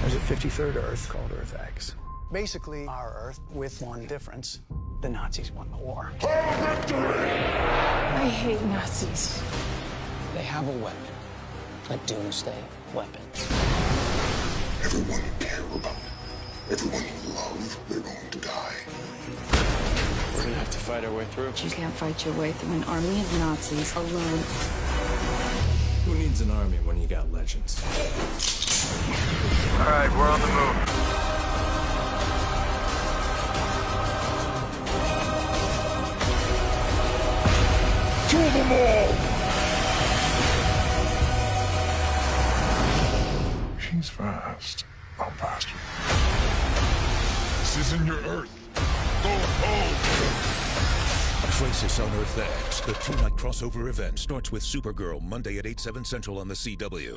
There's a 53rd Earth called Earth X. Basically, our Earth with one difference. The Nazis won the war. I hate Nazis. They have a weapon. A doomsday weapon. Everyone you care about, everyone you love, they're going to die. We're gonna have to fight our way through. You can't fight your way through an army of Nazis alone. Who needs an army when you got legends? All right, we're on the move. Kill them all! She's fast. I'm faster. This isn't your Earth. Go home! Crisis on Earth X, the two-night crossover event, starts with Supergirl Monday at 8/7 Central on the CW.